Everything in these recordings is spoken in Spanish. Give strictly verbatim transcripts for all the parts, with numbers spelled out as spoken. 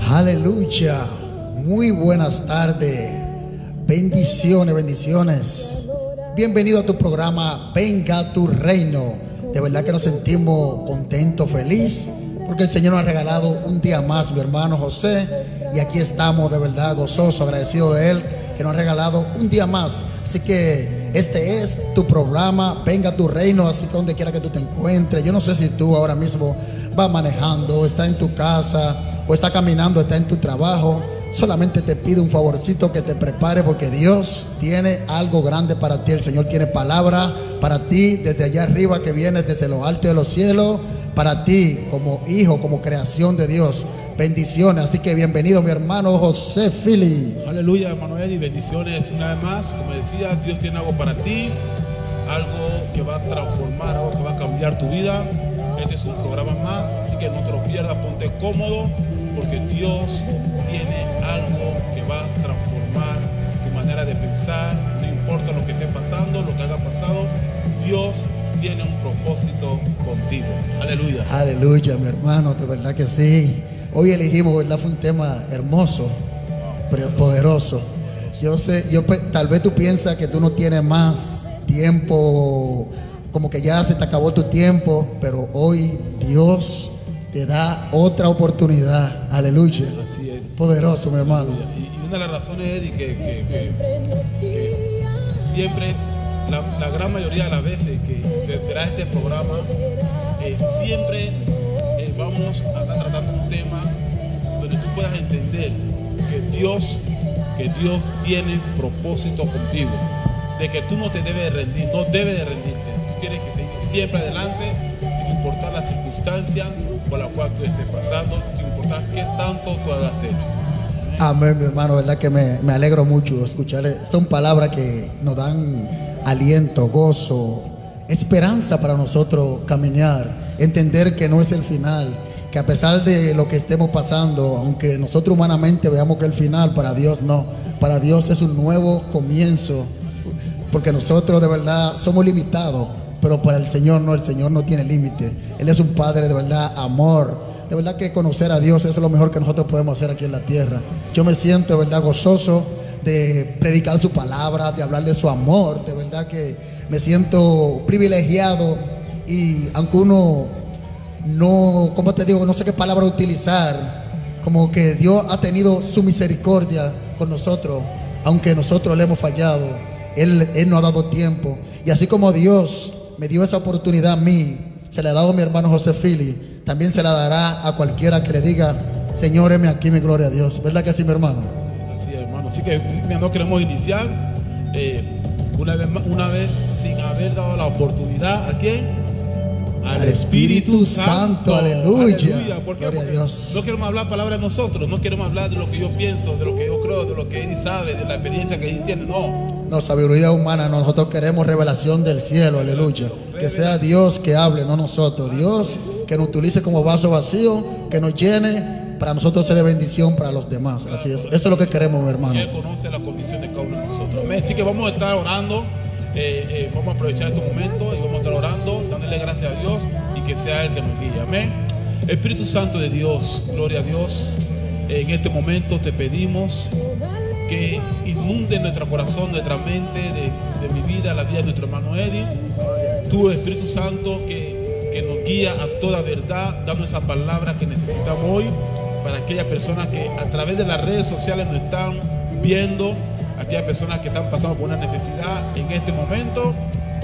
Aleluya. Muy buenas tardes. Bendiciones, bendiciones. Bienvenido a tu programa Venga a tu Reino. De verdad que nos sentimos contentos, felices, porque el Señor nos ha regalado un día más, mi hermano José. Y aquí estamos de verdad gozosos, agradecidos de Él, que nos ha regalado un día más. Así que este es tu programa Venga a tu Reino. Así que donde quiera que tú te encuentres, yo no sé si tú ahora mismo vas manejando, está en tu casa, o está caminando, está en tu trabajo. Solamente te pido un favorcito, que te prepare, porque Dios tiene algo grande para ti. El Señor tiene palabra para ti desde allá arriba, que viene desde lo alto de los cielos, para ti como hijo, como creación de Dios. Bendiciones. Así que bienvenido, mi hermano José Fili. Aleluya, hermano Eddie, bendiciones una vez más. Como decía, Dios tiene algo para ti, algo que va a transformar, algo que va a cambiar tu vida. Este es un programa más, así que no te lo pierdas, ponte cómodo, porque Dios tiene algo que va a transformar tu manera de pensar. No importa lo que esté pasando, lo que haya pasado, Dios tiene un propósito contigo. Aleluya. Aleluya, mi hermano, de verdad que sí. Hoy elegimos, ¿verdad? Fue un tema hermoso, pero poderoso. Yo sé, yo tal vez tú piensas que tú no tienes más tiempo, como que ya se te acabó tu tiempo, pero hoy Dios te da otra oportunidad. Aleluya. Así es. Poderoso, mi hermano. Y, y una de las razones, Eddie, que, que, que, que siempre, la, la gran mayoría de las veces que detrás de este programa, eh, siempre eh, vamos a estar tratando un tema donde tú puedas entender que Dios, que Dios tiene propósito contigo, de que tú no te debes de rendir, no debes de rendirte. Tú tienes que seguir siempre adelante, sin importar la circunstancia por la cual tú estés pasando, sin importar qué tanto tú hayas hecho. Amén, mi hermano, verdad que me, me alegro mucho escuchar. Son palabras que nos dan aliento, gozo, esperanza para nosotros caminar, entender que no es el final, que a pesar de lo que estemos pasando, aunque nosotros humanamente veamos que el final, para Dios no, para Dios es un nuevo comienzo, porque nosotros de verdad somos limitados, pero para el Señor no, el Señor no tiene límite. Él es un Padre de verdad, amor. De verdad que conocer a Dios es lo mejor que nosotros podemos hacer aquí en la tierra. Yo me siento de verdad gozoso de predicar su palabra, de hablar de su amor. De verdad que me siento privilegiado, y aunque uno no, ¿cómo te digo? No sé qué palabra utilizar, como que Dios ha tenido su misericordia con nosotros, aunque nosotros le hemos fallado. Él, Él nos ha dado tiempo, y así como Dios me dio esa oportunidad a mí, se le ha dado a mi hermano José Fili, también se la dará a cualquiera que le diga: Señor, heme aquí, mi gloria a Dios. ¿Verdad que sí, mi hermano? Así es, hermano. Así que no queremos iniciar eh, una, vez, una vez sin haber dado la oportunidad ¿a quién? Al, Al Espíritu, Espíritu Santo. Santo. Aleluya. Aleluya. ¿Por qué? Gloria a Dios. No queremos hablar palabras de nosotros, no queremos hablar de lo que yo pienso, de lo que yo creo, de lo que él sabe, de la experiencia que él tiene. No. No, sabiduría humana. Nosotros queremos revelación del cielo. Aleluya. Que sea Dios que hable, no nosotros. Dios que nos utilice como vaso vacío, que nos llene, para nosotros ser de bendición para los demás. Así es. Eso es lo que queremos, mi hermano. Él conoce la condición de cada uno de nosotros. Así que vamos a estar orando. Eh, eh, vamos a aprovechar estos momentos y vamos a estar orando, dándole gracias a Dios, y que sea Él que nos guíe. Amén. Espíritu Santo de Dios, gloria a Dios. En este momento te pedimos que inunde nuestro corazón, nuestra mente, de, de mi vida, la vida de nuestro hermano Eddie. Tú, Espíritu Santo, que, que nos guía a toda verdad, dando esa palabra que necesitamos hoy para aquellas personas que a través de las redes sociales nos están viendo, aquellas personas que están pasando por una necesidad en este momento.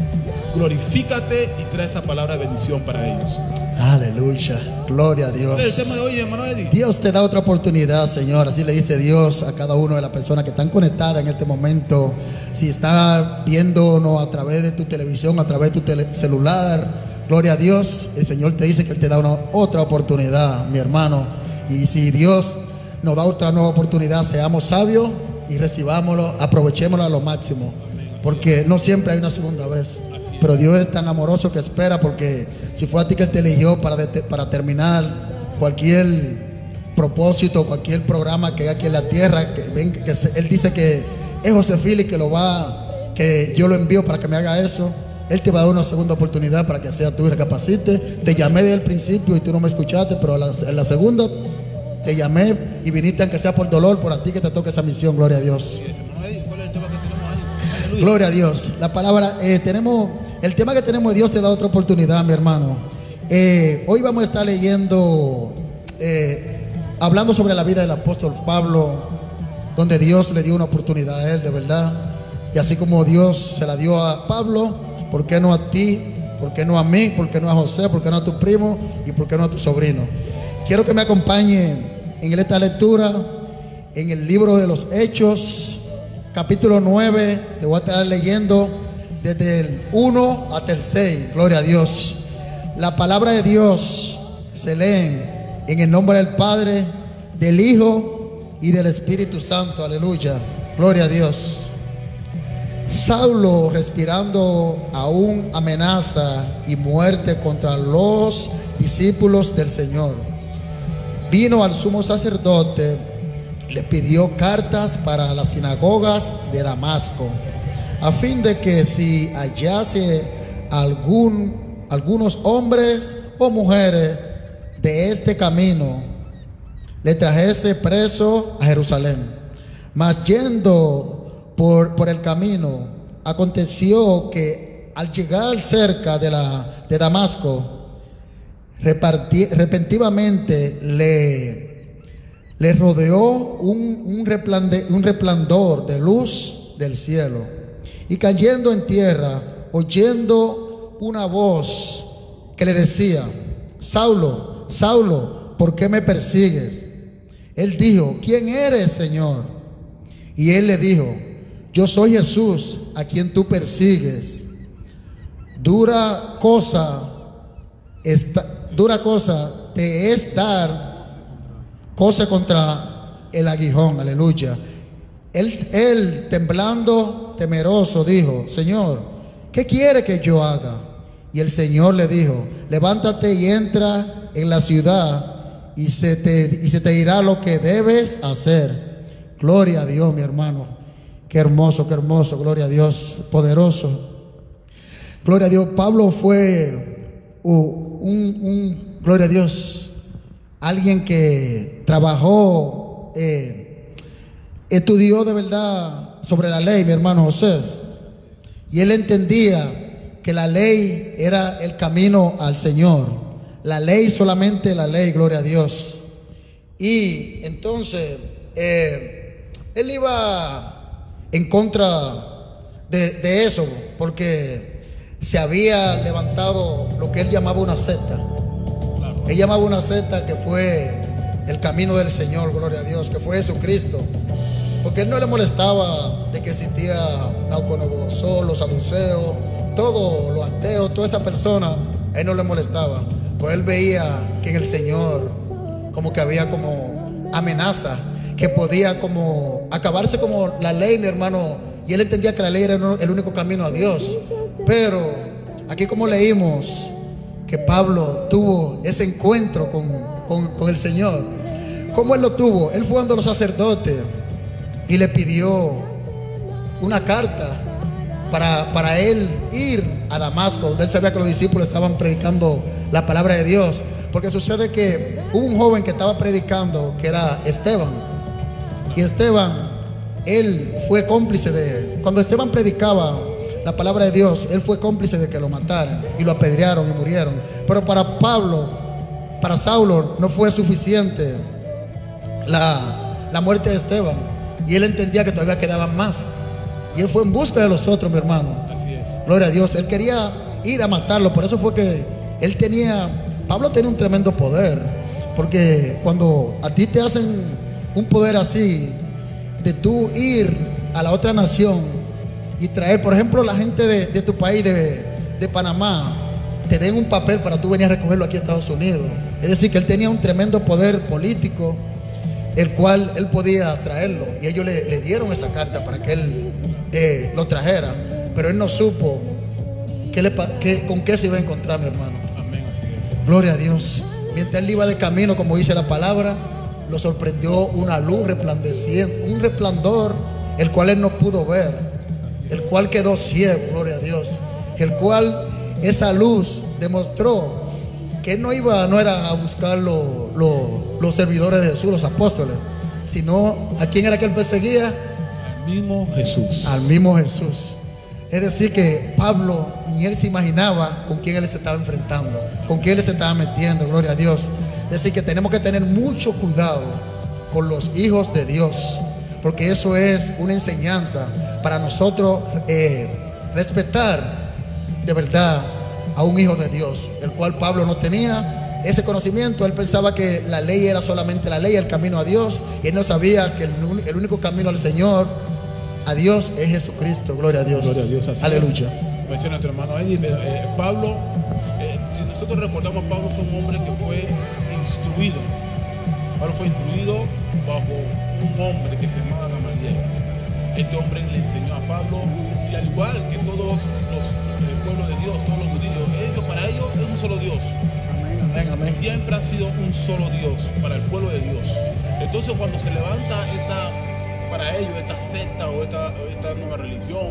Glorifícate y trae esa palabra de bendición para ellos. Aleluya, gloria a Dios. El tema de hoy, hermano Eddie. Dios te da otra oportunidad, Señor. Así le dice Dios a cada una de las personas que están conectadas en este momento. Si está viéndonos a través de tu televisión, a través de tu celular, gloria a Dios. El Señor te dice que Él te da una otra oportunidad, mi hermano. Y si Dios nos da otra nueva oportunidad, seamos sabios y recibámoslo, aprovechémoslo a lo máximo, porque no siempre hay una segunda vez. Pero Dios es tan amoroso que espera, porque si fue a ti que Él te eligió para, de, para terminar cualquier propósito, cualquier programa que hay aquí en la tierra, que, ven, que se, Él dice que es José Fili que lo va, que yo lo envío para que me haga eso. Él te va a dar una segunda oportunidad para que sea tú y recapacite. Te llamé desde el principio y tú no me escuchaste, pero en la, en la segunda te llamé y viniste aunque sea por dolor, por a ti que te toque esa misión, gloria a Dios. ¿Cuál es el tema que tenemos ahí? Aleluya. Gloria a Dios. La palabra, eh, tenemos, el tema que tenemos, Dios te da otra oportunidad, mi hermano. Eh, hoy vamos a estar leyendo, eh, hablando sobre la vida del apóstol Pablo, donde Dios le dio una oportunidad a él, de verdad. Y así como Dios se la dio a Pablo, ¿por qué no a ti? ¿Por qué no a mí? ¿Por qué no a José? ¿Por qué no a tu primo? ¿Y por qué no a tu sobrino? Quiero que me acompañe en esta lectura, en el libro de los Hechos, capítulo nueve. Te voy a estar leyendo desde el uno hasta el seis. Gloria a Dios. La palabra de Dios se lee en el nombre del Padre, del Hijo y del Espíritu Santo. Aleluya. Gloria a Dios. Saulo, respirando aún amenaza y muerte contra los discípulos del Señor, vino al sumo sacerdote, le pidió cartas para las sinagogas de Damasco, a fin de que si hallase algún, algunos hombres o mujeres de este camino, le trajese preso a Jerusalén. Mas yendo Por, por el camino, aconteció que al llegar cerca de, la, de Damasco, reparti, repentinamente le, le rodeó un, un, resplande, un resplandor de luz del cielo. Y cayendo en tierra, oyendo una voz que le decía: Saulo, Saulo, ¿por qué me persigues? Él dijo: ¿quién eres, Señor? Y él le dijo: yo soy Jesús, a quien tú persigues. Dura cosa, esta, dura cosa te es dar cosa contra el aguijón. Aleluya. Él, él, temblando, temeroso, dijo: Señor, ¿qué quiere que yo haga? Y el Señor le dijo: levántate y entra en la ciudad, y se te, y se te dirá lo que debes hacer. Gloria a Dios, mi hermano. Qué hermoso, qué hermoso, gloria a Dios, poderoso. Gloria a Dios. Pablo fue uh, un, un, gloria a Dios, alguien que trabajó, eh, estudió de verdad sobre la ley, mi hermano José. Y él entendía que la ley era el camino al Señor. La ley, solamente la ley, gloria a Dios. Y entonces, eh, él iba en contra de, de eso, porque se había levantado lo que él llamaba una secta. Él llamaba una secta que fue el camino del Señor, gloria a Dios, que fue Jesucristo. Porque él no le molestaba de que existía Nabucodonosor, los saduceos, todo lo ateo, toda esa persona, a él no le molestaba. Pues él veía que en el Señor como que había como amenaza, que podía como acabarse como la ley, mi hermano. Y él entendía que la ley era el único camino a Dios. Pero aquí, como leímos, que Pablo tuvo ese encuentro con, con, con el Señor. ¿Cómo él lo tuvo? Él fue ante los sacerdotes y le pidió una carta para, para él ir a Damasco, donde él sabía que los discípulos estaban predicando la palabra de Dios. Porque sucede que hubo un joven que estaba predicando, que era Esteban. Y Esteban, él fue cómplice de... Cuando Esteban predicaba la palabra de Dios, él fue cómplice de que lo mataran y lo apedrearon y murieron. Pero para Pablo, para Saulo, no fue suficiente la, la muerte de Esteban. Y él entendía que todavía quedaban más. Y él fue en busca de los otros, mi hermano. Así es. Gloria a Dios. Él quería ir a matarlo. Por eso fue que él tenía... Pablo tenía un tremendo poder. Porque cuando a ti te hacen un poder así, de tú ir a la otra nación y traer, por ejemplo, la gente de, de tu país, de, de Panamá, te den un papel para tú venir a recogerlo aquí a Estados Unidos. Es decir, que él tenía un tremendo poder político, el cual él podía traerlo. Y ellos le, le dieron esa carta para que él eh, lo trajera. Pero él no supo qué le, qué, con qué se iba a encontrar, mi hermano. Amén, así es. Gloria a Dios. Mientras él iba de camino, como dice la palabra, lo sorprendió una luz resplandeciente, un resplandor, el cual él no pudo ver, el cual quedó ciego, gloria a Dios, el cual esa luz demostró que él no iba, no era a buscar lo, lo, los servidores de Jesús, los apóstoles, sino a quién era que él perseguía. Al mismo Jesús. Al mismo Jesús. Es decir, que Pablo ni él se imaginaba con quién él se estaba enfrentando, con quién él se estaba metiendo, gloria a Dios. Es decir, que tenemos que tener mucho cuidado con los hijos de Dios, porque eso es una enseñanza para nosotros eh, respetar de verdad a un hijo de Dios, el cual Pablo no tenía ese conocimiento. Él pensaba que la ley era solamente la ley, el camino a Dios, y él no sabía que el, el único camino al Señor, a Dios, es Jesucristo. Gloria a Dios. Gloria a Dios. Así aleluya. Es. Menciona nuestro hermano Eddie, eh, Pablo, eh, si nosotros recordamos, Pablo fue un hombre que fue instruido. Pablo fue instruido bajo un hombre que se llamaba Gamaliel. Este hombre le enseñó a Pablo, y al igual que todos los el pueblo de Dios, todos los judíos, ellos, para ellos es un solo Dios. Amén, amén, amén. Siempre ha sido un solo Dios para el pueblo de Dios. Entonces, cuando se levanta esta, para ellos, esta secta o esta, o esta nueva religión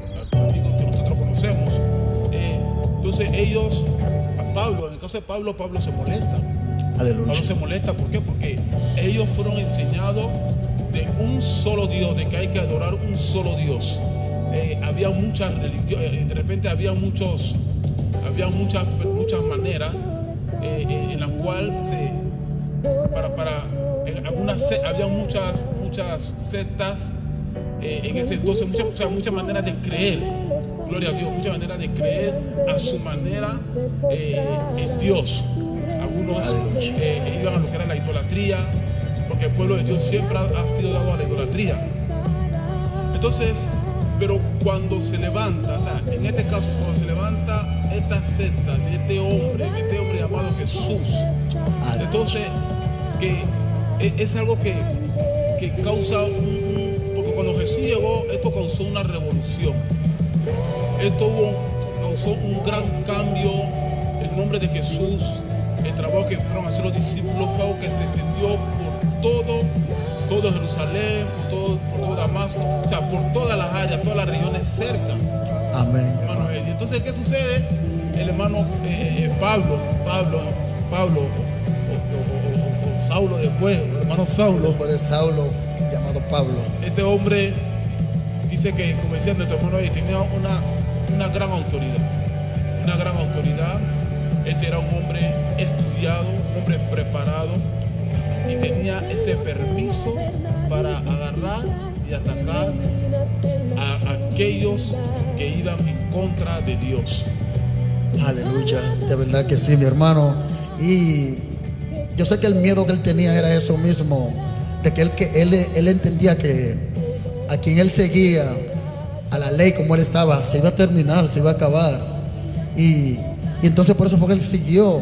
que nosotros conocemos, eh, entonces ellos, a Pablo, en el caso de Pablo, Pablo se molesta. Aleluya. Pablo se molesta, ¿por qué? Porque ellos fueron enseñados de un solo Dios, de que hay que adorar un solo Dios. Eh, había muchas religiones, de repente había muchos, había muchas, muchas maneras eh, eh, en las cuales se, para, para, en algunas, había muchas, muchas sectas eh, en ese entonces, muchas, o sea, muchas maneras de creer. Gloria a Dios, muchas maneras de creer a su manera eh, en Dios. Algunos eh, iban a lo que era la idolatría, porque el pueblo de Dios siempre ha, ha sido dado a la idolatría. Entonces, pero cuando se levanta, o sea, en este caso, cuando se levanta esta secta de este hombre, de este hombre llamado Jesús, entonces, que es algo que, que causa un, porque cuando Jesús llegó, esto causó una revolución. Esto hubo, causó un gran cambio. El nombre de Jesús, el trabajo que fueron a hacer los discípulos, fue algo que se extendió por todo, todo Jerusalén, por todo, por todo Damasco, o sea, por todas las áreas, todas las regiones cerca. Amén. Hermano, y entonces, ¿qué sucede? El hermano eh, Pablo, Pablo, Pablo, o, o, o, o Saulo después, el hermano Saulo. Sí, después de Saulo, llamado Pablo. Este hombre dice que, como decía nuestro hermano, tenía una, una gran autoridad, una gran autoridad. Este era un hombre estudiado, un hombre preparado, y tenía ese permiso para agarrar y atacar a aquellos que iban en contra de Dios. Aleluya, de verdad que sí, mi hermano. Y yo sé que el miedo que él tenía era eso mismo, de que él, que él, él entendía que a quien él seguía, a la ley como él estaba, se iba a terminar, se iba a acabar. Y, y entonces por eso fue que él siguió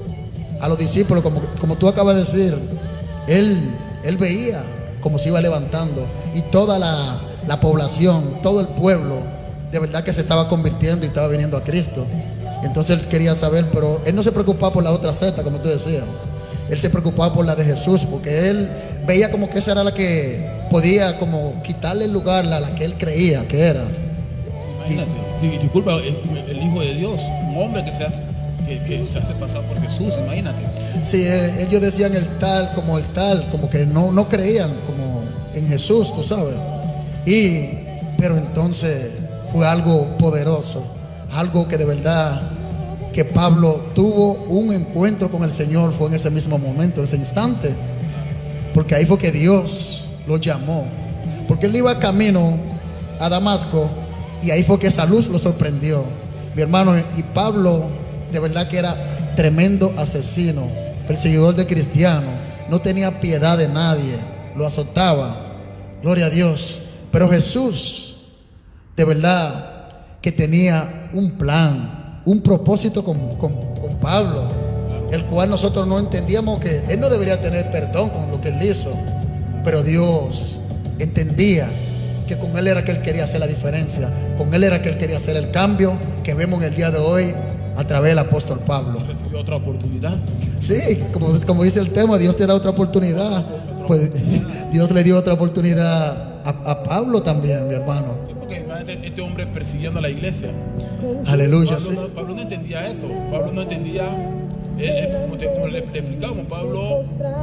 a los discípulos, como, como tú acabas de decir. Él, él veía cómo se iba levantando, y toda la, la población, todo el pueblo, de verdad que se estaba convirtiendo y estaba viniendo a Cristo. Entonces él quería saber, pero él no se preocupaba por la otra secta, como tú decías. Él se preocupaba por la de Jesús, porque él veía como que esa era la que podía como quitarle el lugar a la que él creía que era. Imagínate, y, y disculpa, el, el Hijo de Dios, un hombre que se hace, que, que se hace pasar por Jesús, imagínate. Sí, eh, ellos decían el tal, como el tal, como que no, no creían como en Jesús, tú sabes. Y, pero entonces fue algo poderoso, algo que de verdad, que Pablo tuvo un encuentro con el Señor, fue en ese mismo momento, ese instante, porque ahí fue que Dios lo llamó, porque él iba camino a Damasco, y ahí fue que esa luz lo sorprendió, mi hermano. Y Pablo de verdad que era tremendo asesino, perseguidor de cristianos, no tenía piedad de nadie, lo azotaba, gloria a Dios. Pero Jesús de verdad que tenía un plan, un propósito con, con, con Pablo, el cual nosotros no entendíamos, que él no debería tener perdón con lo que él hizo, pero Dios entendía que con él era que él quería hacer la diferencia, con él era que él quería hacer el cambio que vemos en el día de hoy a través del apóstol Pablo. Recibió otra oportunidad. Sí, como, como dice el tema, Dios te da otra oportunidad. Pues Dios le dio otra oportunidad a, a Pablo también, mi hermano. Sí, porque imagínate este hombre persiguiendo a la iglesia. Aleluya. Pablo, Sí. no, Pablo no entendía esto. Pablo no entendía, eh, eh, como, te, como le, le explicamos, Pablo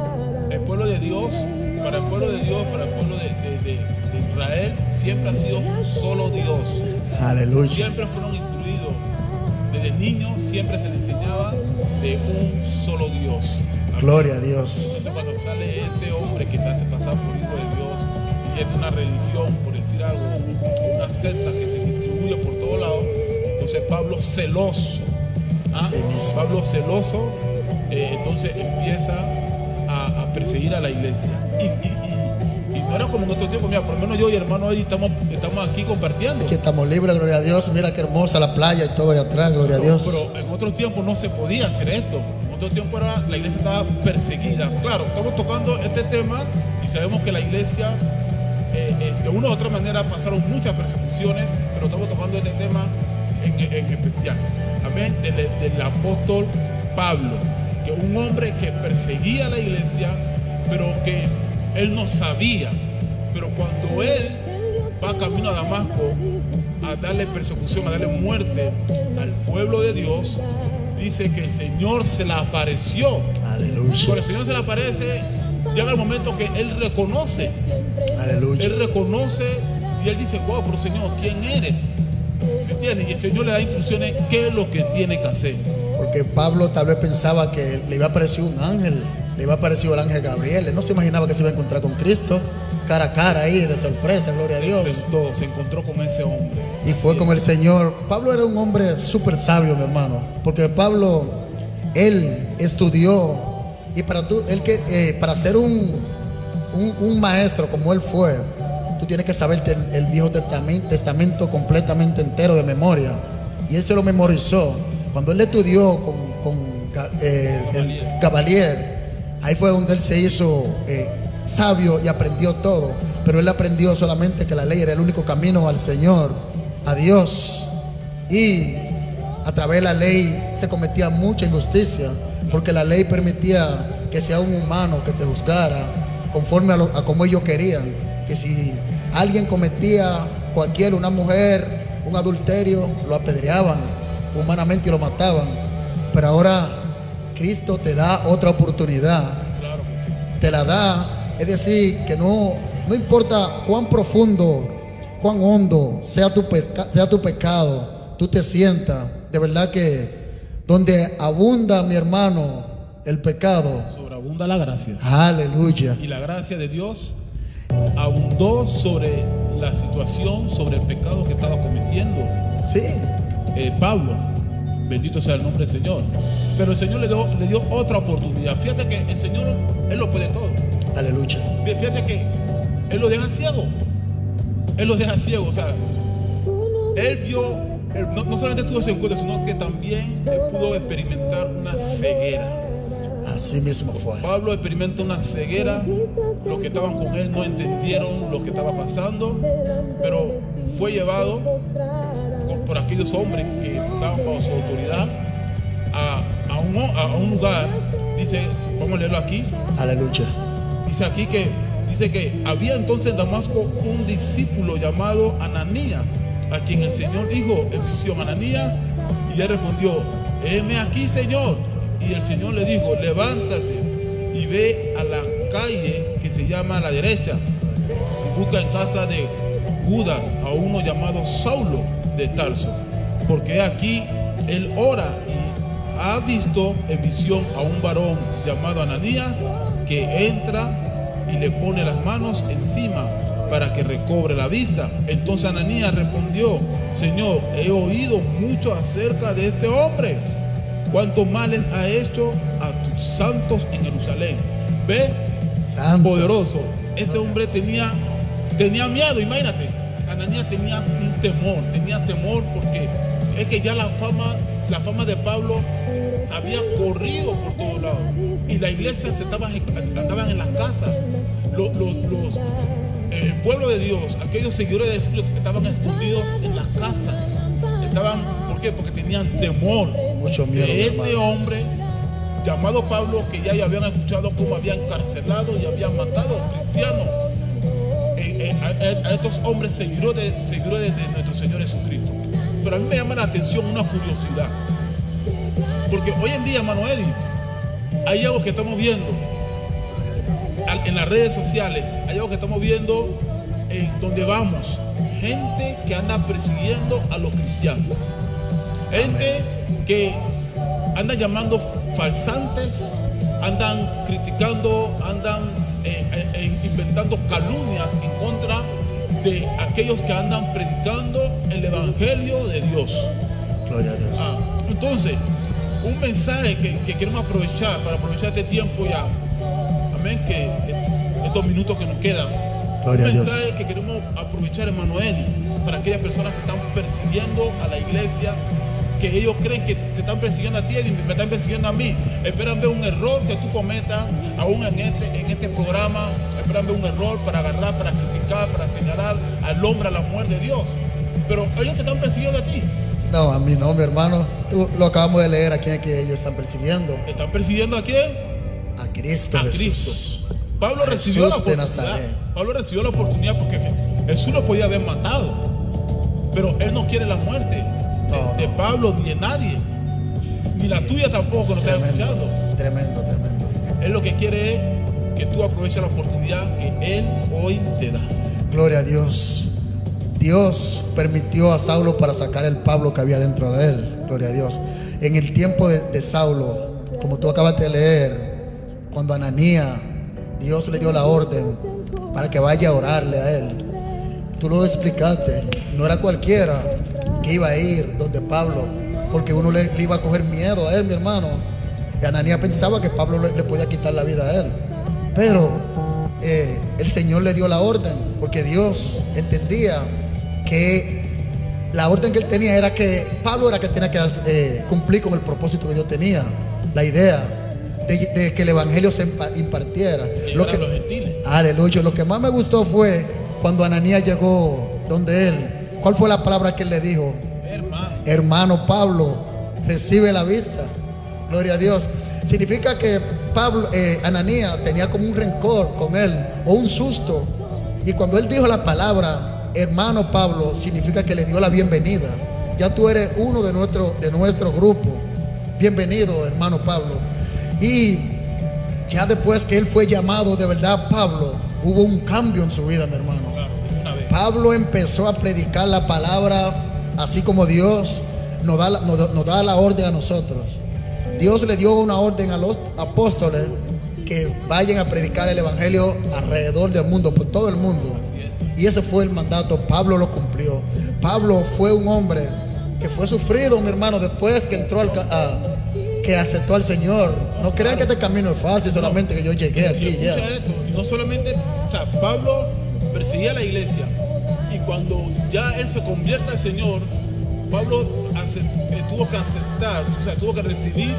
el pueblo de Dios, para el pueblo de Dios, para el pueblo de, de, de, de Israel, siempre ha sido solo Dios. Aleluya. Siempre fueron instruidos. Desde niños siempre se les enseñaba de un solo Dios. Gloria a Dios. Entonces cuando sale este hombre que se hace pasar por hijo de Dios y es de una religión, por decir algo, una secta que se distribuye por todos lados, entonces Pablo celoso, ¿ah? Sí mismo. Pablo celoso, eh, entonces empieza a, a perseguir a la iglesia. Y, y, y, y no era como en otro tiempo, mira, por lo menos yo y el hermano Eddie estamos, estamos aquí compartiendo. Aquí estamos libres, gloria a Dios. Mira qué hermosa la playa y todo allá atrás, gloria pero, a Dios. Pero en otro tiempo no se podía hacer esto. En otro tiempo era, la iglesia estaba perseguida. Claro, estamos tocando este tema y sabemos que la iglesia, eh, eh, de una u otra manera, pasaron muchas persecuciones, pero estamos tocando este tema en, en especial. Amén. Del, del apóstol Pablo, que un hombre que perseguía a la iglesia, pero que él no sabía. Pero cuando él va camino a Damasco a darle persecución, a darle muerte al pueblo de Dios, dice que el Señor se le apareció. Aleluya. Cuando el Señor se le aparece, llega el momento que él reconoce. Aleluya. Él reconoce y él dice, wow, pero Señor, ¿quién eres? ¿Me entiendes? Y el Señor le da instrucciones qué es lo que tiene que hacer. Porque Pablo tal vez pensaba que le iba a aparecer un ángel, le iba a aparecer el ángel Gabriel. Él no se imaginaba que se iba a encontrar con Cristo, cara a cara ahí, de sorpresa, gloria a Dios. Se encontró, se encontró con ese hombre. Y fue como el Señor. Pablo era un hombre súper sabio, mi hermano, porque Pablo, él estudió, y para tú, él que, eh, para ser un, un, un maestro como él fue, tú tienes que saberte el, el Viejo Testamento, Testamento completamente entero de memoria. Y él se lo memorizó. Cuando él estudió con, con eh, el Gabalier, ahí fue donde él se hizo eh, sabio y aprendió todo. Pero él aprendió solamente que la ley era el único camino al Señor, a Dios. Y a través de la ley se cometía mucha injusticia, porque la ley permitía que sea un humano que te juzgara conforme a, lo, a como ellos querían. Que si alguien cometía cualquier, una mujer, un adulterio, lo apedreaban humanamente y lo mataban. Pero ahora Cristo te da otra oportunidad. Claro que sí. Te la da, es decir, que no, no importa cuán profundo, cuán hondo sea tu, pesca, sea tu pecado, tú te sientas, de verdad que donde abunda, mi hermano, el pecado, sobreabunda la gracia. Aleluya. Y la gracia de Dios abundó sobre la situación, sobre el pecado que estaba cometiendo. Sí. Eh, Pablo, bendito sea el nombre del Señor. Pero el Señor le dio, le dio otra oportunidad. Fíjate que el Señor, Él lo puede todo. Aleluya. Fíjate que Él lo deja ciego. Él lo deja ciego. O sea, Él vio, él no, no solamente tuvo ese encuentro, sino que también él pudo experimentar una ceguera. Así mismo fue. Pablo experimenta una ceguera. Los que estaban con él no entendieron lo que estaba pasando, pero fue llevado por aquellos hombres que estaban bajo su autoridad a, a, un, a un lugar. Dice, vamos a leerlo aquí. Aleluya. Dice aquí que dice que había entonces en Damasco un discípulo llamado Ananías, a quien el Señor dijo en visión, Ananías, y él respondió, heme aquí, Señor. Y el Señor le dijo, levántate y ve a la calle que se llama a la derecha y busca en casa de Judas a uno llamado Saulo de Tarso, porque aquí él ora y ha visto en visión a un varón llamado Ananías que entra y le pone las manos encima para que recobre la vista. Entonces Ananías respondió, Señor, he oído mucho acerca de este hombre, cuántos males ha hecho a tus santos en Jerusalén. Ve, Santo. Poderoso. Ese hombre tenía, tenía miedo, imagínate. Ananías tenía un temor, tenía temor porque es que ya la fama, la fama de Pablo había corrido por todos lados y la iglesia se estaba, andaban en las casas. Los, los, los, el pueblo de Dios, aquellos seguidores de Dios estaban escondidos en las casas. Estaban, ¿por qué? Porque tenían temor. Mucho miedo, de este hermano. hombre llamado Pablo, que ya habían escuchado cómo había encarcelado y habían matado a cristianos. Eh, eh, a, a estos hombres seguidores de, seguidores de nuestro Señor Jesucristo. Pero a mí me llama la atención una curiosidad, porque hoy en día, hermano Eddie, hay algo que estamos viendo. en las redes sociales, hay algo que estamos viendo en donde vamos. Gente que anda persiguiendo a los cristianos. Gente que anda llamando falsantes, andan criticando, andan eh, eh, inventando calumnias en contra de aquellos que andan predicando el evangelio de Dios. Gloria a Dios. Ah, entonces, un mensaje que, que queremos aprovechar para aprovechar este tiempo ya. Amén, que estos minutos que nos quedan. Gloria un a Dios. mensaje que queremos aprovechar, Emmanuel, para aquellas personas que están persiguiendo a la iglesia, que ellos creen que te están persiguiendo a ti y me están persiguiendo a mí. Esperan ver un error que tú cometas, aún en este, en este programa. Esperan ver un error para agarrar, para criticar, para señalar al hombre, a la mujer de Dios. Pero ellos te están persiguiendo a ti. No, a mí no, mi hermano. Tú lo acabamos de leer. ¿A quién es que ellos están persiguiendo? ¿Están persiguiendo a quién? A Cristo A Jesús. Cristo. Pablo A recibió la Jesús de oportunidad. Nazaret. Pablo recibió la oportunidad porque Jesús lo podía haber matado. Pero él no quiere la muerte de, No, de no. Pablo ni de nadie. Ni la tuya tampoco, no está escuchando. Tremendo, tremendo. Él lo que quiere es que tú aproveches la oportunidad que Él hoy te da. Gloria a Dios. Dios permitió a Saulo para sacar el Pablo que había dentro de él. Gloria a Dios. En el tiempo de, de Saulo, como tú acabas de leer, cuando Ananías, Dios le dio la orden para que vaya a orarle a él. Tú lo explicaste. No era cualquiera que iba a ir donde Pablo, porque uno le, le iba a coger miedo a él, mi hermano. Y Ananías pensaba que Pablo le, le podía quitar la vida a él. Pero eh, el Señor le dio la orden, porque Dios entendía que la orden que él tenía era que Pablo era que tenía que eh, cumplir con el propósito que Dios tenía, la idea de, de que el evangelio se impartiera. Lo que, los gentiles. aleluya. Lo que más me gustó fue cuando Ananías llegó donde él. ¿Cuál fue la palabra que él le dijo? Hermano. Hermano Pablo, recibe la vista. Gloria a Dios. Significa que Pablo, eh, Ananías tenía como un rencor con él o un susto. Y cuando él dijo la palabra hermano Pablo, significa que le dio la bienvenida. Ya tú eres uno de nuestro, de nuestro grupo. Bienvenido, hermano Pablo. Y ya después que él fue llamado de verdad Pablo, hubo un cambio en su vida, mi hermano. Claro, una vez. Pablo empezó a predicar la palabra así como Dios nos da, la, nos, nos da la orden a nosotros. Dios le dio una orden a los apóstoles que vayan a predicar el evangelio alrededor del mundo, por todo el mundo. Y ese fue el mandato. Pablo lo cumplió. Pablo fue un hombre que fue sufrido, mi hermano, después que entró al, a, que aceptó al Señor. No crean que este camino es fácil, solamente que yo llegué aquí y ya. Esto, y no solamente, o sea, Pablo perseguía a la iglesia, y cuando ya él se convierte al Señor, Pablo acept, eh, tuvo que aceptar, o sea, tuvo que recibir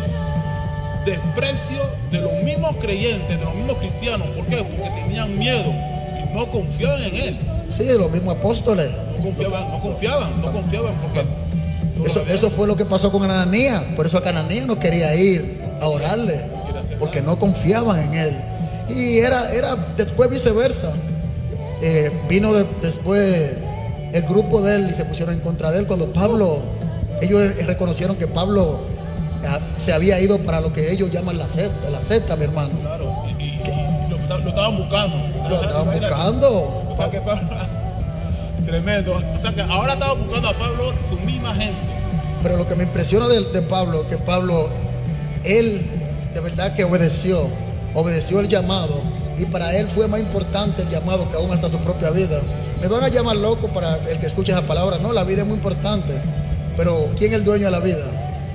desprecio de los mismos creyentes, de los mismos cristianos. ¿Por qué? Porque tenían miedo y no confiaban en él. Sí, los mismos apóstoles. No confiaban, no confiaban, no confiaban porque Eso, eso fue lo que pasó con Ananías. Por eso Ananías no quería ir a orarle, porque no confiaban en él. Y era, era después viceversa. Eh, vino de, después el grupo de él y se pusieron en contra de él. Cuando Pablo, ellos reconocieron que Pablo eh, se había ido para lo que ellos llaman la secta, la secta, mi hermano. Claro, y, y, y lo, lo estaban buscando. Lo estaban buscando. O sea que Pablo, tremendo. O sea que ahora estaban buscando a Pablo su misma gente. Pero lo que me impresiona de, de Pablo, que Pablo, él de verdad que obedeció, obedeció el llamado, y para él fue más importante el llamado que aún hasta su propia vida. Me van a llamar loco para el que escuche esa palabra. No, la vida es muy importante, pero ¿quién es el dueño de la vida?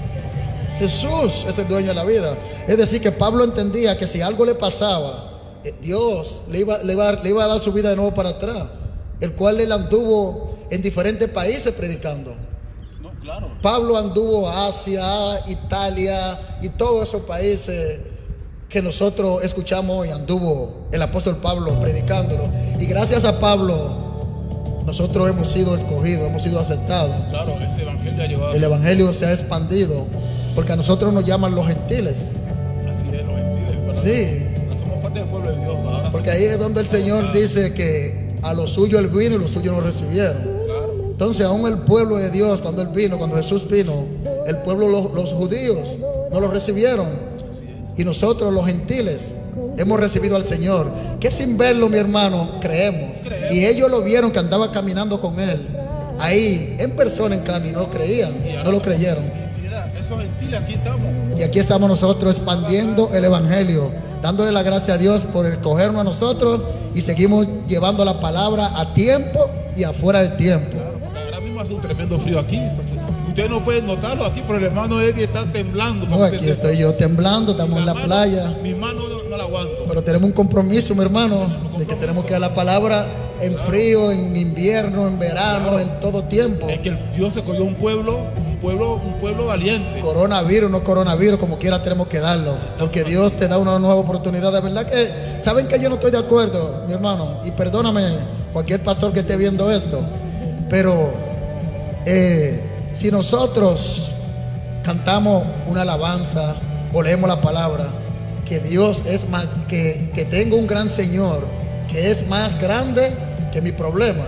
Jesús es el dueño de la vida. Es decir, que Pablo entendía que si algo le pasaba, Dios le iba, le iba, le iba a dar su vida de nuevo para atrás, el cual él anduvo en diferentes países predicando. No, claro. Pablo anduvo a Asia, Italia y todos esos países que nosotros escuchamos hoy. Anduvo el apóstol Pablo predicándolo, y gracias a Pablo nosotros hemos sido escogidos, hemos sido aceptados. Claro, ese evangelio ha llevado. El evangelio se ha expandido, porque a nosotros nos llaman los gentiles. Así es, los gentiles. ¿Verdad? Sí. No somos parte del pueblo de Dios. Ahora Porque ahí es donde el Señor dice que a los suyos él vino y los suyos no recibieron. Claro. Entonces aún el pueblo de Dios, cuando él vino, cuando Jesús vino, el pueblo, los, los judíos no lo recibieron. Y nosotros los gentiles hemos recibido al Señor, que sin verlo, mi hermano, creemos. Creemos. Y ellos lo vieron que andaba caminando con Él, ahí, en persona, en carne, y no lo creían, no lo creyeron. Mira, esos gentiles aquí estamos. Y aquí estamos nosotros expandiendo el Evangelio, dándole la gracia a Dios por escogernos a nosotros, y seguimos llevando la palabra a tiempo y afuera de tiempo. Claro, porque ahora mismo hace un tremendo frío aquí. Ustedes no pueden notarlo aquí, pero el hermano Eddie está temblando. No, aquí estoy yo temblando, estamos en la playa. Mi mano no, no la aguanto. Pero tenemos un compromiso, mi hermano, de que tenemos que dar la palabra en frío, en invierno, en verano, en todo tiempo. Es que el Dios se cogió un pueblo, un pueblo, un pueblo valiente. Coronavirus, no coronavirus, como quiera tenemos que darlo. Porque Dios te da una nueva oportunidad. De verdad que, ¿saben que yo no estoy de acuerdo, mi hermano? Y perdóname, cualquier pastor que esté viendo esto. Pero, eh, si nosotros cantamos una alabanza o leemos la palabra, que Dios es más, que, que tengo un gran Señor, que es más grande que mi problema.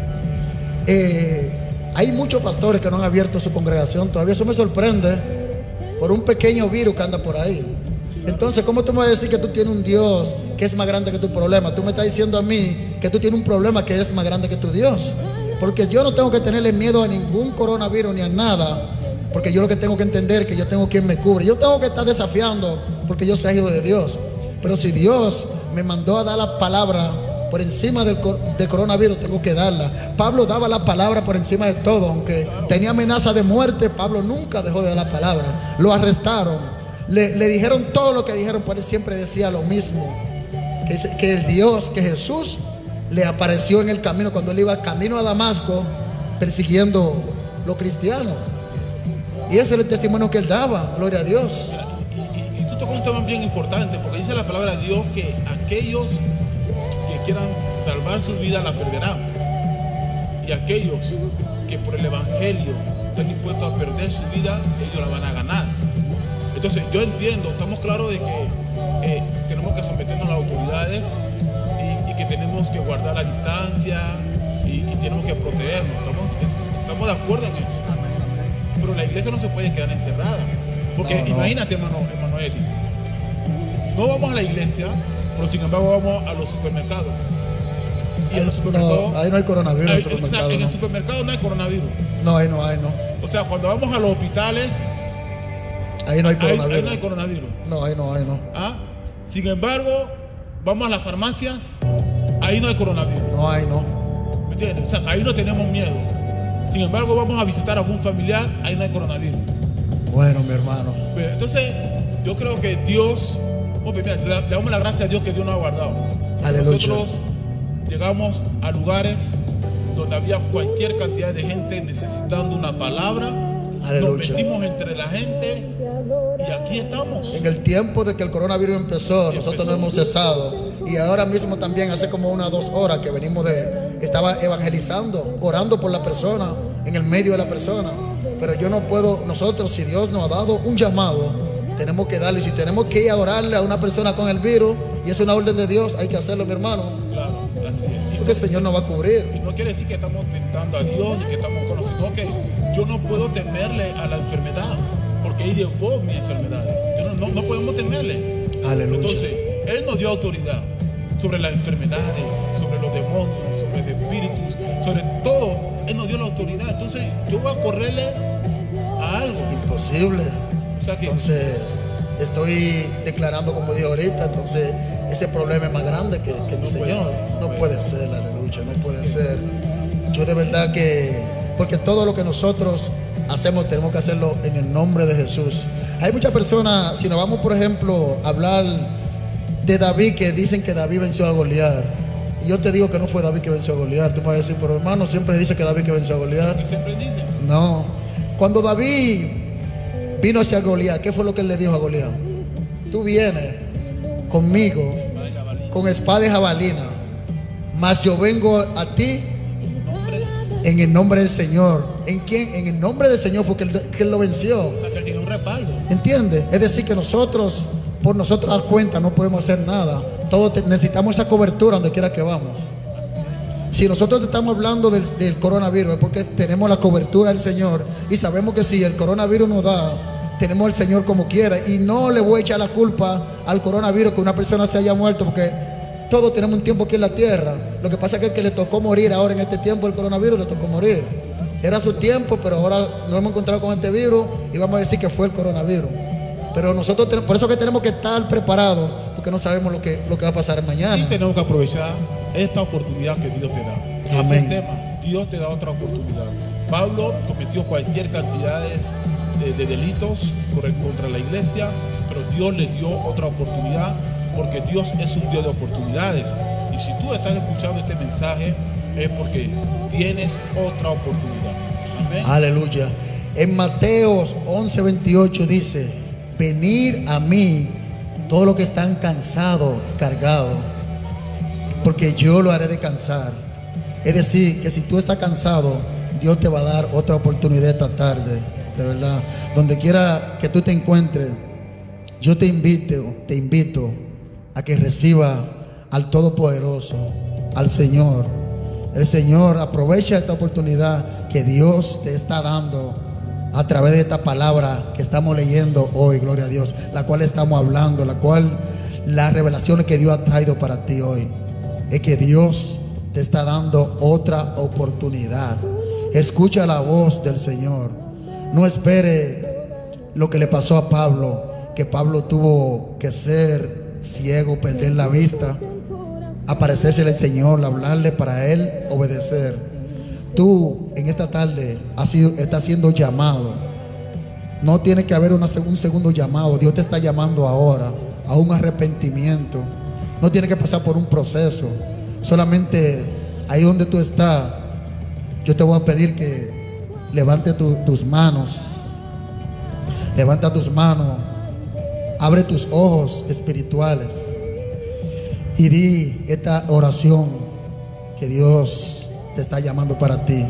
Eh, hay muchos pastores que no han abierto su congregación todavía. Eso me sorprende por un pequeño virus que anda por ahí. Entonces, ¿cómo tú me vas a decir que tú tienes un Dios que es más grande que tu problema? Tú me estás diciendo a mí que tú tienes un problema que es más grande que tu Dios. Porque yo no tengo que tenerle miedo a ningún coronavirus ni a nada, porque yo lo que tengo que entender es que yo tengo quien me cubre. Yo tengo que estar desafiando porque yo soy hijo de Dios. Pero si Dios me mandó a dar la palabra por encima del, del coronavirus, tengo que darla. Pablo daba la palabra por encima de todo. Aunque tenía amenaza de muerte, Pablo nunca dejó de dar la palabra. Lo arrestaron, le, le dijeron todo lo que dijeron, pero él siempre decía lo mismo, que, que el Dios, que Jesús le apareció en el camino cuando él iba camino a Damasco persiguiendo los cristianos. Y ese era el testimonio que él daba, gloria a Dios. Y, y, y tú tocas un tema bien importante, porque dice la palabra de Dios que aquellos que quieran salvar su vida la perderán, y aquellos que por el evangelio están dispuestos a perder su vida, ellos la van a ganar. Entonces yo entiendo, estamos claros de que eh, tenemos que someternos a las autoridades, que tenemos que guardar la distancia y, y tenemos que protegernos. Estamos, estamos de acuerdo en eso. Amén, amén. Pero la iglesia no se puede quedar encerrada. Porque No, no. imagínate, hermano, hermano Eddie, no vamos a la iglesia, pero sin embargo vamos a los supermercados. Y en los supermercados. No, ahí no hay coronavirus. Hay, en el supermercado, o sea, en no. el supermercado no hay coronavirus. No, ahí no hay, no. O sea, cuando vamos a los hospitales, Ahí no hay ahí, coronavirus. ahí no hay coronavirus. No, ahí no hay, no. ¿Ah? Sin embargo, vamos a las farmacias, ahí no hay coronavirus. No hay, no. ¿Me entiendes? O sea, ahí no tenemos miedo. Sin embargo, vamos a visitar a algún familiar, ahí no hay coronavirus. Bueno, mi hermano. Pero, entonces, yo creo que Dios, oh, mira, le, le damos la gracia a Dios que Dios nos ha guardado. Aleluya. Nosotros llegamos a lugares donde había cualquier cantidad de gente necesitando una palabra. Aleluya. Nos metimos entre la gente y aquí estamos. En el tiempo de que el coronavirus empezó, Y nosotros empezó. no hemos cesado. Y ahora mismo también, hace como unas dos horas que venimos de, estaba evangelizando, orando por la persona, en el medio de la persona. Pero yo no puedo, nosotros, si Dios nos ha dado un llamado, tenemos que darle. Si tenemos que ir a orarle a una persona con el virus, y es una orden de Dios, hay que hacerlo, mi hermano. Claro, así es. Y Porque el Señor nos va a cubrir. Y no quiere decir que estamos tentando a Dios ni que estamos conociendo, que yo no puedo temerle a la enfermedad, porque Él llevó mis enfermedades. Yo no, no, no podemos temerle. Aleluya. Entonces, Él nos dio autoridad sobre las enfermedades, sobre los demonios, sobre los espíritus, sobre todo. Él nos dio la autoridad. Entonces, yo voy a correrle a algo. Imposible. O sea que, Entonces, estoy declarando, como dije ahorita, entonces ese problema es más grande que, que mi No puede Señor. ser, no No puede puede ser, aleluya, no puede ser. Yo de verdad que, porque todo lo que nosotros hacemos tenemos que hacerlo en el nombre de Jesús. Hay muchas personas, si nos vamos por ejemplo a hablar de David, que dicen que David venció a Goliat. Y yo te digo que no fue David que venció a Goliat. Tú me vas a decir, pero hermano, siempre dice que David que venció a Goliat. que siempre dicen, No. Cuando David vino hacia Goliat, ¿qué fue lo que él le dijo a Goliat? Tú vienes conmigo "Ay, jabalí, con espada y jabalina, mas yo vengo a ti nombre de Jesús". en el nombre del Señor. ¿En quién? En el nombre del Señor fue que él, que él lo venció. O sea, que él tiene un respaldo. ¿Entiendes? Es decir, que nosotros, por nosotros dar cuenta, no podemos hacer nada. Todos te- necesitamos esa cobertura donde quiera que vamos. Si nosotros te estamos hablando del, del coronavirus, es porque tenemos la cobertura del Señor y sabemos que si el coronavirus nos da, tenemos al Señor como quiera. Y no le voy a echar la culpa al coronavirus que una persona se haya muerto, porque todos tenemos un tiempo aquí en la tierra. Lo que pasa es que el que le tocó morir ahora en este tiempo, el coronavirus, le tocó morir. Era su tiempo, pero ahora nos hemos encontrado con este virus y vamos a decir que fue el coronavirus. Pero nosotros, por eso que tenemos que estar preparados, porque no sabemos lo que, lo que va a pasar mañana. Y tenemos que aprovechar esta oportunidad que Dios te da. Amén. Ese es el tema. Dios te da otra oportunidad. Pablo cometió cualquier cantidad de, de delitos contra la iglesia, pero Dios le dio otra oportunidad, porque Dios es un Dios de oportunidades. Y si tú estás escuchando este mensaje, es porque tienes otra oportunidad. Amén. Aleluya. En Mateos once veintiocho dice: venid a mí todos los que están cansados y cargados, porque yo lo haré descansar. Es decir, que si tú estás cansado, Dios te va a dar otra oportunidad esta tarde. De verdad, donde quiera que tú te encuentres, yo te invito, te invito a que reciba al Todopoderoso, al Señor. El Señor aprovecha esta oportunidad que Dios te está dando a través de esta palabra que estamos leyendo hoy, gloria a Dios, la cual estamos hablando, la cual, las revelaciones que Dios ha traído para ti hoy, es que Dios te está dando otra oportunidad. Escucha la voz del Señor. No espere lo que le pasó a Pablo, que Pablo tuvo que ser ciego, perder la vista, aparecerse al Señor, hablarle para él obedecer. Tú en esta tarde has sido, estás siendo llamado. No tiene que haber una, un segundo llamado. Dios te está llamando ahora a un arrepentimiento. No tiene que pasar por un proceso. Solamente ahí donde tú estás, yo te voy a pedir que levante tu, tus manos. Levanta tus manos. Abre tus ojos espirituales y di esta oración que Dios te está llamando para ti.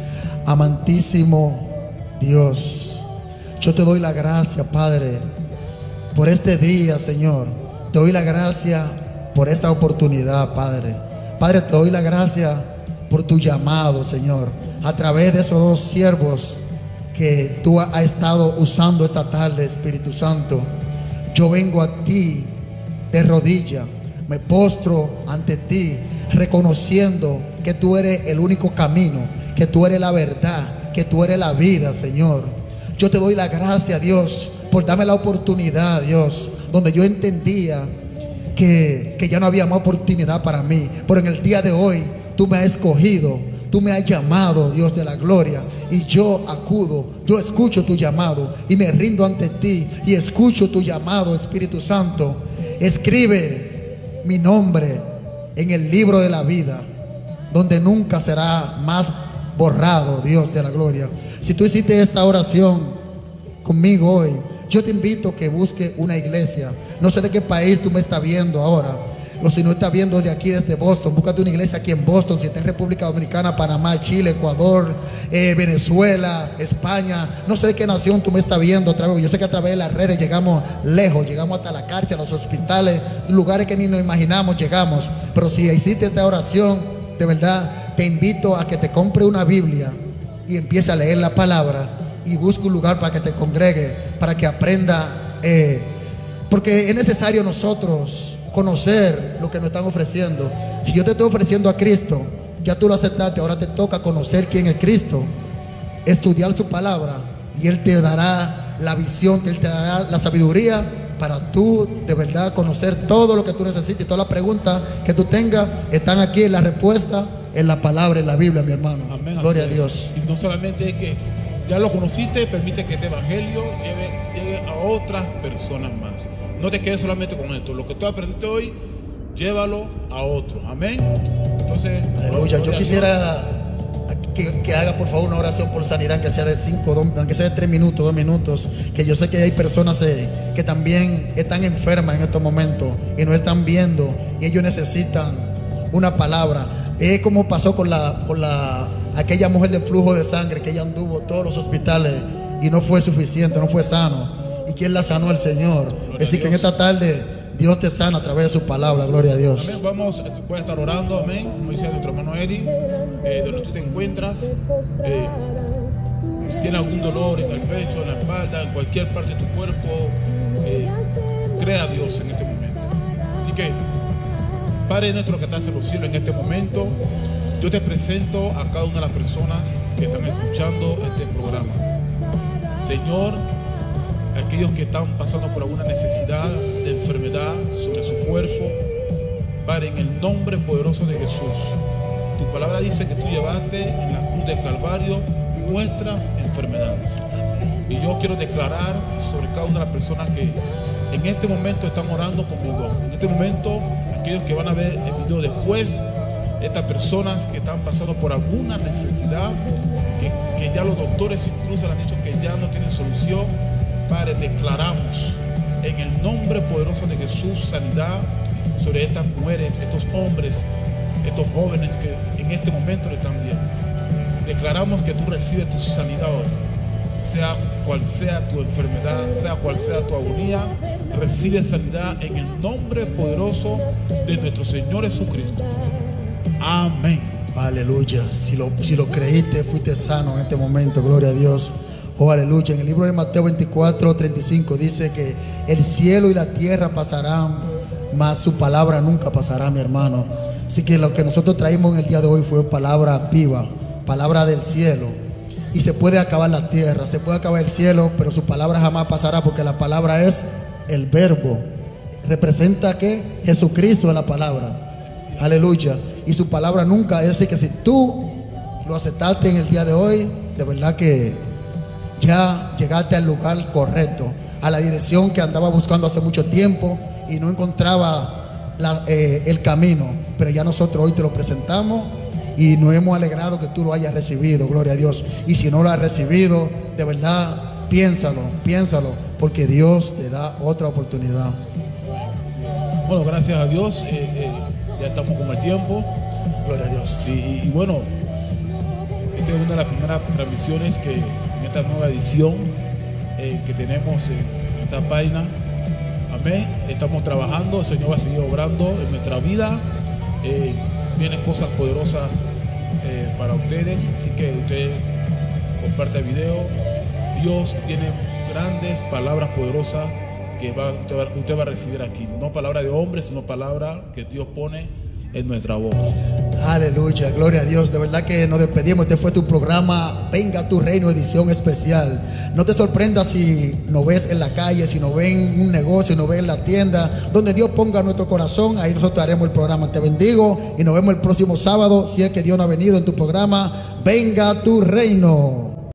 Amantísimo Dios, yo te doy la gracia, Padre, por este día, Señor. Te doy la gracia por esta oportunidad, Padre. Padre, te doy la gracia por tu llamado, Señor, a través de esos dos siervos que tú has estado usando esta tarde, Espíritu Santo. Yo vengo a ti de rodillas, me postro ante ti, reconociendo que tú eres el único camino, que tú eres la verdad, que tú eres la vida, Señor. Yo te doy la gracia, Dios, por darme la oportunidad, Dios, donde yo entendía que, que ya no había más oportunidad para mí, pero en el día de hoy tú me has escogido, tú me has llamado, Dios de la gloria, y yo acudo, yo escucho tu llamado y me rindo ante ti y escucho tu llamado, Espíritu Santo. Escribe mi nombre en el libro de la vida, donde nunca será más borrado, Dios de la gloria. Si tú hiciste esta oración conmigo hoy, yo te invito a que busque una iglesia. No sé de qué país tú me estás viendo ahora, o si no estás viendo de aquí desde Boston, búscate una iglesia aquí en Boston. Si está en República Dominicana, Panamá, Chile, Ecuador, eh, Venezuela, España, no sé de qué nación tú me estás viendo a través. Yo sé que a través de las redes llegamos lejos, llegamos hasta la cárcel, a los hospitales, lugares que ni nos imaginamos llegamos. Pero si hiciste esta oración, de verdad te invito a que te compre una Biblia y empiece a leer la palabra y busque un lugar para que te congregue, para que aprenda, eh, porque es necesario nosotros conocer lo que nos están ofreciendo. Si yo te estoy ofreciendo a Cristo, ya tú lo aceptaste, ahora te toca conocer quién es Cristo, estudiar su palabra, y Él te dará la visión, Él te dará la sabiduría para tú de verdad conocer todo lo que tú necesites. Todas las preguntas que tú tengas están aquí en la respuesta, en la palabra, en la Biblia, mi hermano. Amén. Gloria a Así Dios. es. Y no solamente es que ya lo conociste, permite que este evangelio lleve, llegue a otras personas más. No te quedes solamente con esto. Lo que tú aprendiste hoy, llévalo a otros. Amén. Entonces, aleluya. Yo quisiera que, que haga por favor una oración por sanidad, aunque sea de cinco, dos, aunque sea de tres minutos, dos minutos. Que yo sé que hay personas eh, que también están enfermas en estos momentos y no están viendo, y ellos necesitan una palabra. Es como pasó con la, con la aquella mujer de flujo de sangre, que ella anduvo todos los hospitales y no fue suficiente, no fue sano. ¿Y quién la sanó? El Señor. Es decir, que en esta tarde Dios te sana a través de su palabra. Gloria a Dios. Amén. Vamos, puedes estar orando, amén, como dice nuestro hermano Eddie, eh, donde tú te encuentras. Eh, Si tienes algún dolor en el pecho, en la espalda, en cualquier parte de tu cuerpo, eh, crea a Dios en este momento. Así que, Padre nuestro que estás en los cielos, en este momento, yo te presento a cada una de las personas que están escuchando este programa. Señor, aquellos que están pasando por alguna necesidad de enfermedad sobre su cuerpo, Padre, en el nombre poderoso de Jesús, tu palabra dice que tú llevaste en la cruz del Calvario nuestras enfermedades. Y yo quiero declarar sobre cada una de las personas que en este momento están orando conmigo. En este momento, aquellos que van a ver el video después, estas personas que están pasando por alguna necesidad, que, que ya los doctores incluso le han dicho que ya no tienen solución, Padre, declaramos en el nombre poderoso de Jesús sanidad sobre estas mujeres, estos hombres, estos jóvenes que en este momento le están viendo. Declaramos que tú recibes tu sanidad hoy. Sea cual sea tu enfermedad, sea cual sea tu agonía, recibe sanidad en el nombre poderoso de nuestro Señor Jesucristo. Amén. Aleluya. Si lo, si lo creíste, fuiste sano en este momento. Gloria a Dios. Oh, aleluya. En el libro de Mateo veinticuatro, treinta y cinco dice que el cielo y la tierra pasarán, mas su palabra nunca pasará, mi hermano. Así que lo que nosotros traímos en el día de hoy fue palabra viva, palabra del cielo. Y se puede acabar la tierra, se puede acabar el cielo, pero su palabra jamás pasará, porque la palabra es el verbo. Representa que Jesucristo es la palabra. Aleluya. Y su palabra nunca, es decir, que si tú lo aceptaste en el día de hoy, de verdad que ya llegaste al lugar correcto, a la dirección que andaba buscando hace mucho tiempo y no encontraba la, eh, el camino. Pero ya nosotros hoy te lo presentamos y nos hemos alegrado que tú lo hayas recibido, gloria a Dios. Y si no lo has recibido, de verdad, piénsalo, piénsalo, porque Dios te da otra oportunidad. Bueno, gracias a Dios, eh, eh, ya estamos con el tiempo. Gloria a Dios. Y, y bueno, esta es una de las primeras transmisiones que en esta nueva edición eh, que tenemos en esta página. Amén. Estamos trabajando, el Señor va a seguir obrando en nuestra vida. Eh, vienen cosas poderosas eh, para ustedes, así que usted comparte el video. Dios tiene grandes palabras poderosas que va, usted, va, usted va a recibir aquí, no palabra de hombre, sino palabra que Dios pone en nuestra boca. Aleluya, gloria a Dios. De verdad que nos despedimos. Este fue tu programa Venga a tu Reino, edición especial. No te sorprendas si nos ves en la calle, si nos ven en un negocio, nos ven en la tienda, donde Dios ponga nuestro corazón, ahí nosotros haremos el programa. Te bendigo y nos vemos el próximo sábado, si es que Dios no ha venido, en tu programa Venga a tu Reino.